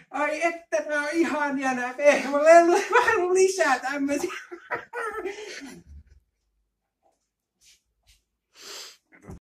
Ai että tää on ihania nää pehmolelut. Mä haluan lisää tämmösiä.